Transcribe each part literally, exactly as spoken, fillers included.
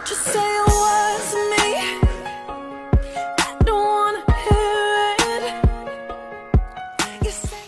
Just say it was me. I don't wanna hear it. You say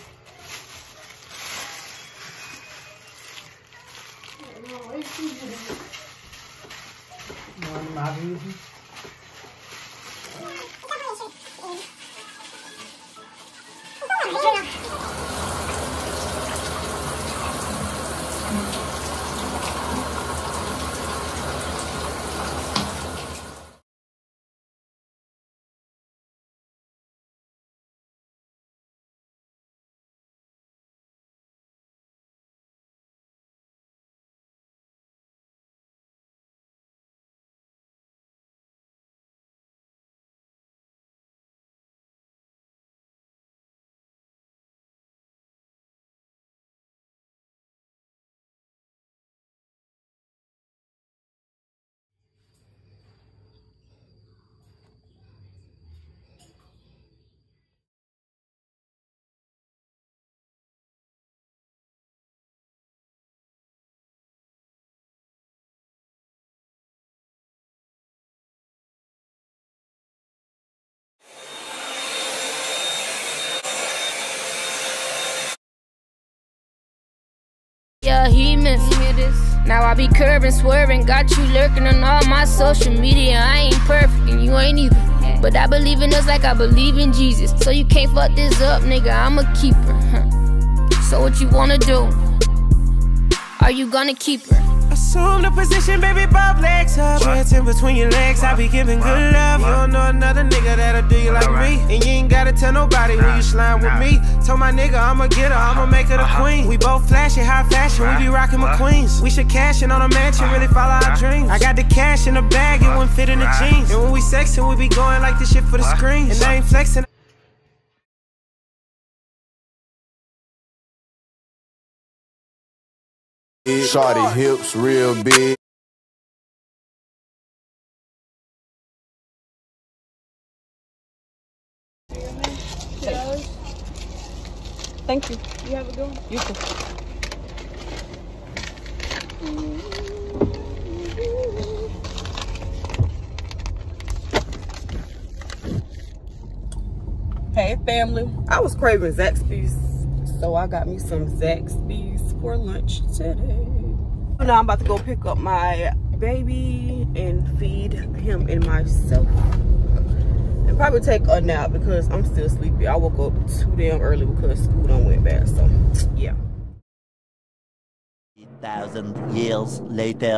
yeah, he missed this. Now I be curving, swerving, got you lurking on all my social media. I ain't perfect and you ain't either, but I believe in us like I believe in Jesus. So you can't fuck this up, nigga, I'm a keeper, huh? So what you wanna do? Are you gonna keep her? Assume the position, baby, both legs up. Treads in between your legs, I be giving good love. You don't know another nigga that'll do you like me. And you ain't gotta tell nobody when you slime with me. Told my nigga I'ma get her, I'ma make her the queen. We both flashy, high fashion, we be rocking McQueens. We should cash in on a mansion, really follow our dreams. I got the cash in the bag, it wouldn't fit in the jeans. And when we sexin', we be going like this shit for the screens. And I ain't flexing. Shorty hips real big. Thank you. You have a good one? You too. Hey family, I was craving Zaxby's, so I got me some Zaxby's for lunch today. Now I'm about to go pick up my baby and feed him and myself. And probably take a nap because I'm still sleepy. I woke up too damn early because school done went bad, so yeah. eight thousand years later.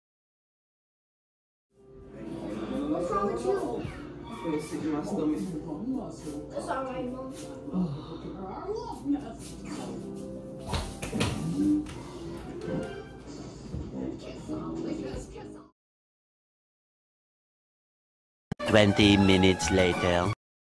What's wrong with you? I feel sick in my stomach. It's alright, Mom. Twenty minutes later.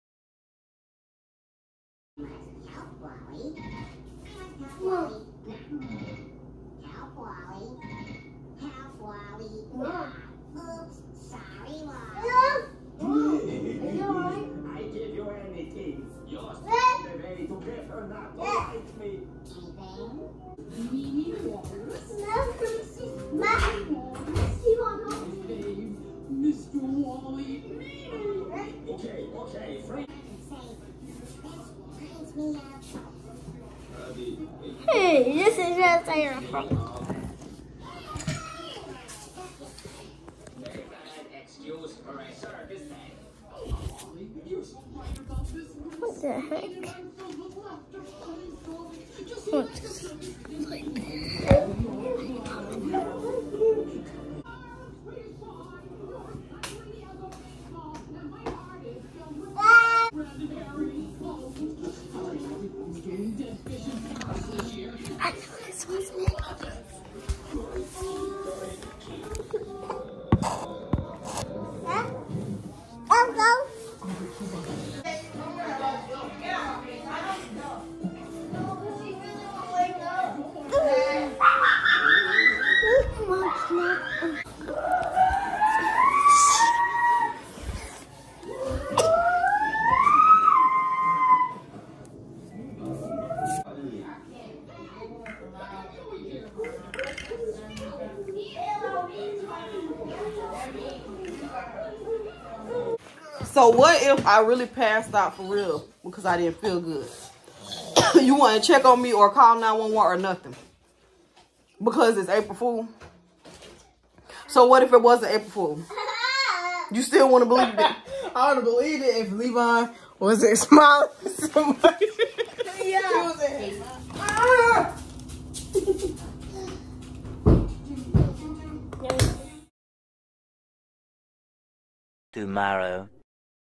Hey, this is just a fight. What the heck? What's like I knew this was me. I'll go. So what if I really passed out for real because I didn't feel good? You want to check on me or call nine one one or nothing? Because it's April Fool. So what if it wasn't April Fool? You still want to believe it? I would have believed it if Levon wasn't smiling at somebody. Yeah. Was it? Ah! Tomorrow.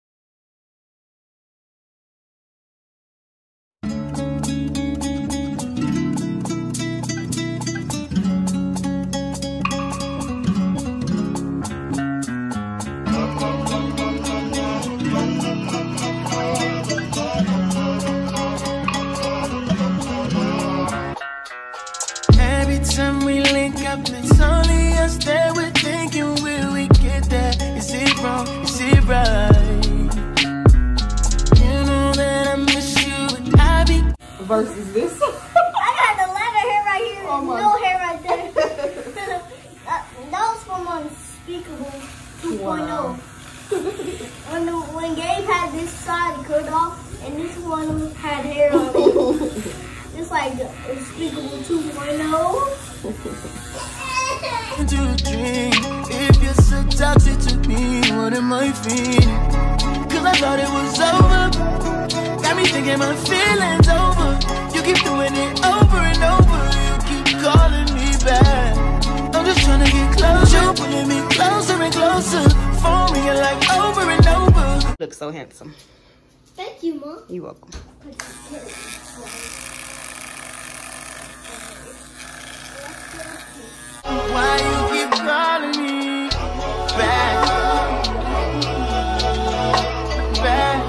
Every time we link up, it's only us that we're thinking, will we get there? Is it wrong? Is it right? You know that I miss you and I be Versus this. I got the leather hair right here, Oh my. no hair right there. uh, that was from Unspeakable two point oh. When, the, when Gabe had this side cut off, and this one had hair on it. It's like Unspeakable two point oh. to a dream. If you're so toxic to me, what am I feeling? Cause I thought it was over. Got me thinking my feelings over. You keep doing it over and over. You keep calling me back. I'm just trying to get closer, pulling me closer and closer. Phone ringing like over and over. Look so handsome. Thank you, Mom. You're welcome. Why you keep calling me back? Back.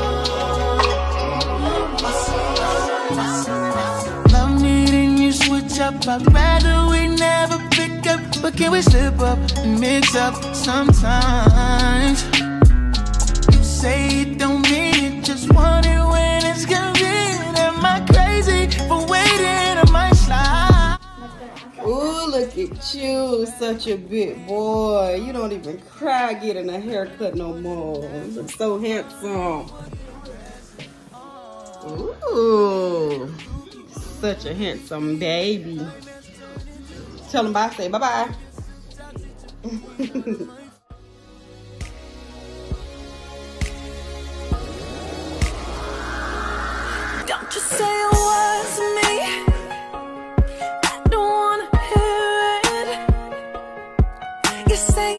Love needing you switch up. I'd rather we never pick up, but can we slip up and mix up sometimes? You say it don't mean it, just want it when it's convenient. Am I crazy for waiting on my slide? Ooh, look at you, such a big boy. You don't even cry getting a haircut no more. You look so handsome. Ooh, such a handsome baby. Tell him bye, say bye-bye. Don't you say a word to me. I don't wanna hear it. You say